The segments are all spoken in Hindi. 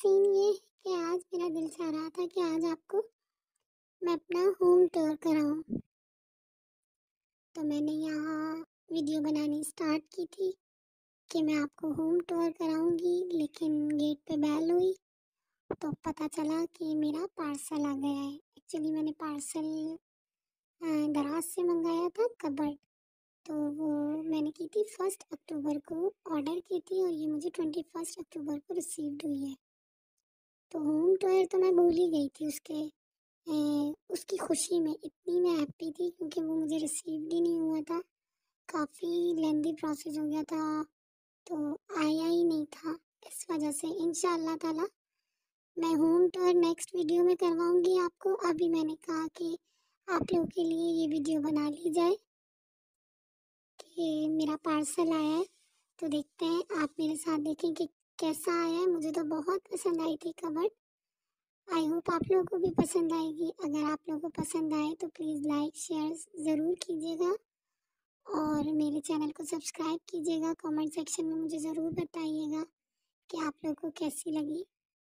सीन ये है कि आज मेरा दिल चाह रहा था कि आज आपको मैं अपना होम टूर कराऊं। तो मैंने यहाँ वीडियो बनानी स्टार्ट की थी कि मैं आपको होम टूर कराऊंगी, लेकिन गेट पे बेल हुई तो पता चला कि मेरा पार्सल आ गया है। एक्चुअली मैंने पार्सल दराज से मंगाया था कबर्ड। तो वो मैंने की थी 1 अक्टूबर को ऑर्डर की थी और ये मुझे 21 अक्टूबर को रिसीव्ड हुई है। तो होम टूर तो मैं भूल ही गई थी उसकी खुशी में। इतनी मैं हैप्पी थी क्योंकि वो मुझे रिसीव्ड ही नहीं हुआ था। काफ़ी लेंदी प्रोसेस हो गया था, तो आया ही नहीं था। इस वजह से इंशाअल्लाह ताला मैं होम टूर नेक्स्ट वीडियो में करवाऊंगी आपको। अभी मैंने कहा कि आप लोगों के लिए ये वीडियो बना ली जाए कि मेरा पार्सल आया है। तो देखते हैं, आप मेरे साथ देखें कि कैसा आया है। मुझे तो बहुत पसंद आई थी कबर्ड। आई होप आप लोगों को भी पसंद आएगी। अगर आप लोगों को पसंद आए तो प्लीज़ लाइक शेयर ज़रूर कीजिएगा और मेरे चैनल को सब्सक्राइब कीजिएगा। कमेंट सेक्शन में मुझे ज़रूर बताइएगा कि आप लोगों को कैसी लगी।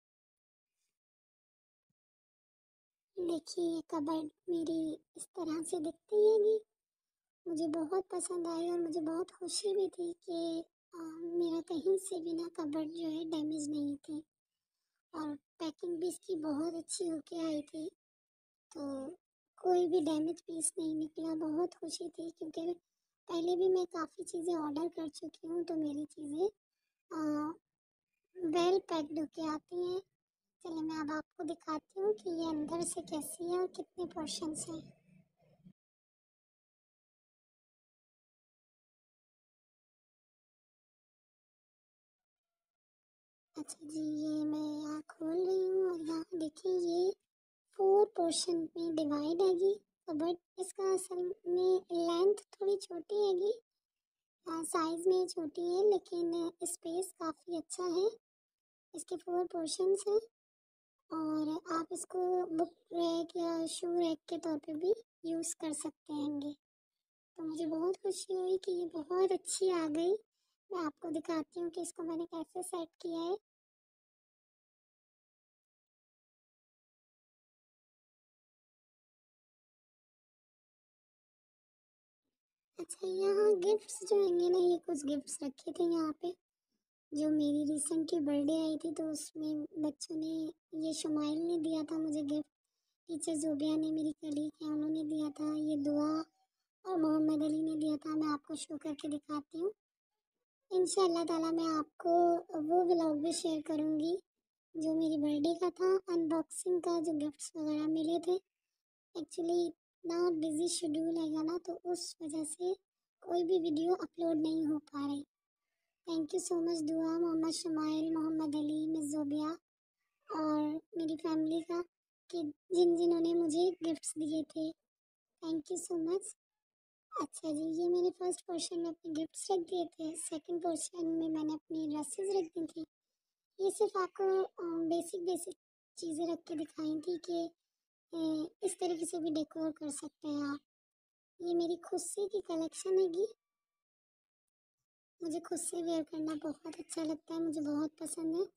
देखिए, ये कबर्ड मेरी इस तरह से दिखती हैगी। मुझे बहुत पसंद आई और मुझे बहुत खुशी भी थी कि मेरा कहीं से भी ना कबर्ड जो है डैमेज नहीं थी और पैकिंग भी इसकी बहुत अच्छी होके आई थी। तो कोई भी डैमेज पीस नहीं निकला। बहुत खुशी थी क्योंकि पहले भी मैं काफ़ी चीज़ें ऑर्डर कर चुकी हूँ, तो मेरी चीज़ें वेल पैक्ड होके आती हैं। चलिए मैं अब आपको दिखाती हूँ कि ये अंदर से कैसी है और कितने पोर्शंस हैं। अच्छा जी, ये मैं यहाँ खोल रही हूँ और यहाँ देखिए ये 4 पोर्शन में डिवाइड हैगी कबर्ड। इसका असल में लेंथ थोड़ी छोटी हैगी, साइज़ में छोटी है, लेकिन स्पेस काफ़ी अच्छा है। इसके 4 पोर्शंस हैं और आप इसको बुक रैक या शू रैक के तौर पे भी यूज़ कर सकते हैंगे। तो मुझे बहुत खुशी हुई कि ये बहुत अच्छी आ गई। मैं आपको दिखाती हूँ कि इसको मैंने कैसे सेट किया है। अच्छा, यहाँ गिफ्ट्स जो हैंगे ना, ये कुछ गिफ्ट्स रखे थे यहाँ पे जो मेरी रिसेंटली बर्थडे आई थी, तो उसमें बच्चों ने, ये शुमाइल ने दिया था मुझे गिफ्ट। टीचर जोबिया ने, मेरी कलीग है, उन्होंने दिया था। ये दुआ और मोहम्मद अली ने दिया था। मैं आपको शो करके दिखाती हूँ। इंशाल्लाह ताला मैं आपको वो व्लॉग भी शेयर करूँगी जो मेरी बर्थडे का था, अनबॉक्सिंग का, जो गिफ्ट्स वगैरह मिले थे। एक्चुअली इतना बिजी शेड्यूल है ना, तो उस वजह से कोई भी वीडियो अपलोड नहीं हो पा रही। Thank you so much Dua, Mohammad Shamail, Mohammad Ali, miss Zobia और मेरी फैमिली का, कि जिन्होंने मुझे गिफ्ट्स दिए थे। Thank you so much. अच्छा जी, ये मैंने फर्स्ट पोर्शन में अपने गिफ्ट्स रख दिए थे। सेकंड पोर्शन में मैंने अपनी ड्रेसेस रख दी थी। ये सिर्फ आपको बेसिक बेसिक चीज़ें रख के दिखाई थी कि इस तरीके से भी डेकोर कर सकते हैं आप। ये मेरी खुद से की कलेक्शन हैगी। मुझे खुद से वेयर करना बहुत अच्छा लगता है, मुझे बहुत पसंद है।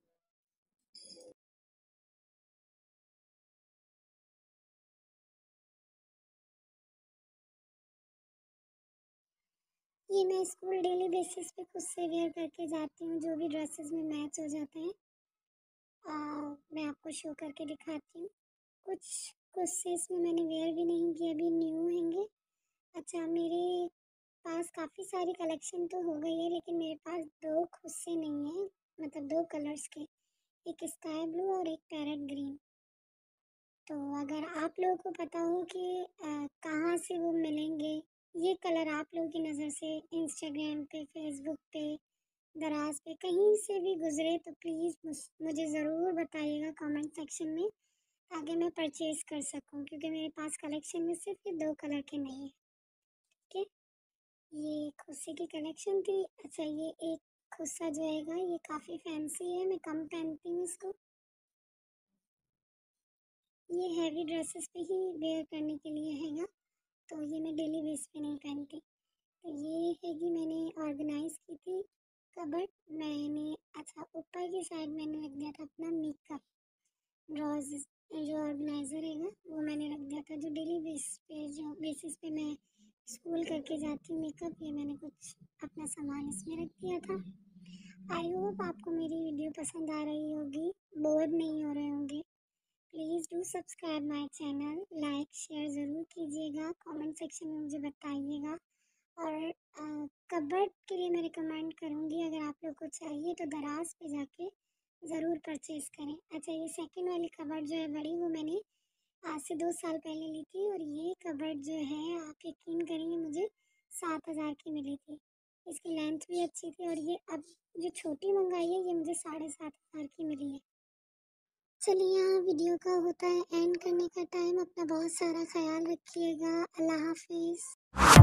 ये मैं स्कूल डेली बेसिस पे खुद से वेयर करके जाती हूँ, जो भी ड्रेसेस में मैच हो जाते हैं। मैं आपको शो करके दिखाती हूँ। कुछ कुछ से इसमें मैंने वेयर भी नहीं किया, अभी न्यू हैंगे। अच्छा, मेरे पास काफ़ी सारी कलेक्शन तो हो गई है, लेकिन मेरे पास 2 खुद से नहीं है, मतलब 2 कलर्स के, एक स्काई ब्लू और एक पैरेट ग्रीन। तो अगर आप लोगों को पता हो कि कहाँ से वो मिलेंगे, ये कलर आप लोगों की नज़र से इंस्टाग्राम पे, फेसबुक पे, दराज पे कहीं से भी गुजरे, तो प्लीज़ मुझे ज़रूर बताइएगा कमेंट सेक्शन में, ताकि मैं परचेज़ कर सकूं, क्योंकि मेरे पास कलेक्शन में सिर्फ ये 2 कलर के नहीं है। ठीक है, ये खुस्से की कलेक्शन थी। अच्छा, ये एक खुस्सा जो हैगा ये काफ़ी फैंसी है, मैं कम पहनती हूँ इसको। ये हैवी ड्रेसेस पे ही वेयर करने के लिए हैगा, तो ये मैं डेली बेस पे नहीं पहनती। तो ये हैगी मैंने ऑर्गेनाइज़ की थी कबर्ड मैंने, अच्छा ऊपर की साइड मैंने रख दिया था अपना मेकअप ड्रॉज, जो ऑर्गेनाइजर है ना वो मैंने रख दिया था, जो डेली बेसिस पे मैं स्कूल करके जाती हूँ मेकअप, ये मैंने कुछ अपना सामान इसमें रख दिया था। आई होप आपको मेरी वीडियो पसंद आ रही होगी, बोर नहीं हो रहे होंगे। Please do subscribe my channel, like share ज़रूर कीजिएगा, कमेंट सेक्शन में मुझे बताइएगा। और कबर्ड के लिए मैं रिकमेंड करूँगी, अगर आप लोग को चाहिए तो दराज पे जाके ज़रूर परचेज़ करें। अच्छा, ये सेकंड वाली कबर्ड जो है बड़ी, वो मैंने आज से 2 साल पहले ली थी, और ये कबर्ड जो है आप यकीन करेंगे मुझे 7,000 की मिली थी। इसकी लेंथ भी अच्छी थी, और ये अब जो छोटी मंगाई है ये मुझे 7,500 की मिली है। चलिए, यहाँ वीडियो का होता है एंड करने का टाइम। अपना बहुत सारा ख्याल रखिएगा। अल्लाह हाफिज़।